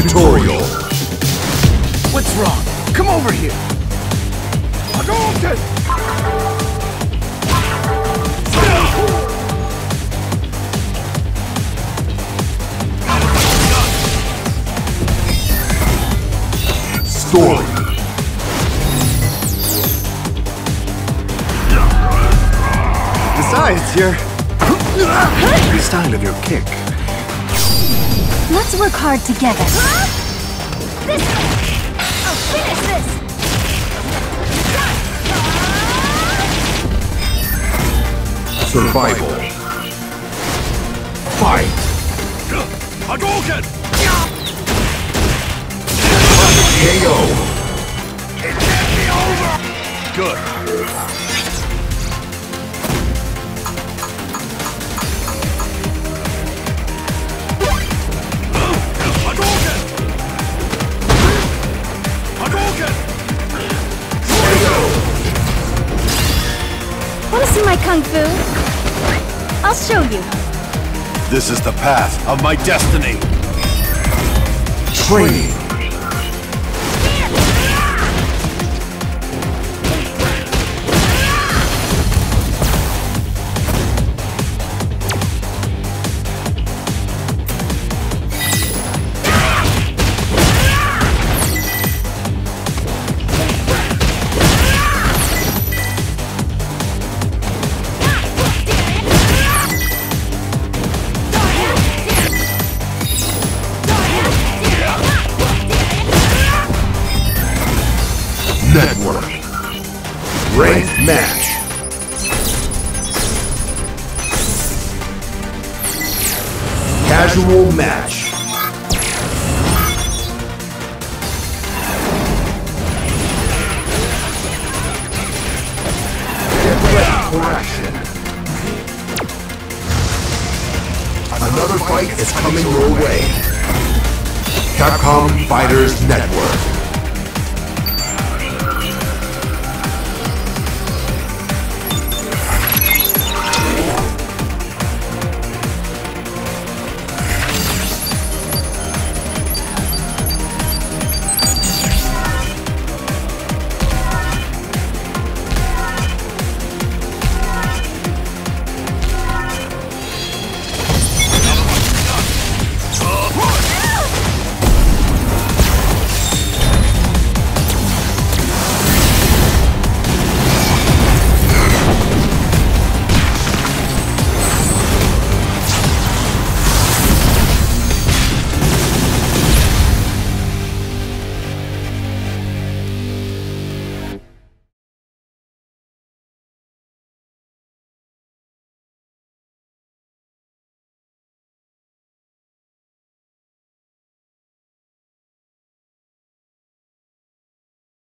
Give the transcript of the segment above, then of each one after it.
tutorial. What's wrong? Come over here! Hadouken! Story. Besides, the style of your kick. Let's work hard together. This way! I'll finish this! Survival. Fight. Hadouken! KO. It can't be over! Good. Hadouken! Hadouken! Wanna see my kung fu? I'll show you. This is the path of my destiny. Training. Network. Ranked match. Casual match. Get ready for action. Another fight is coming your way. Capcom Fighters Network.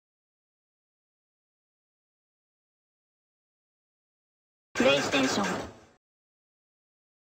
PlayStation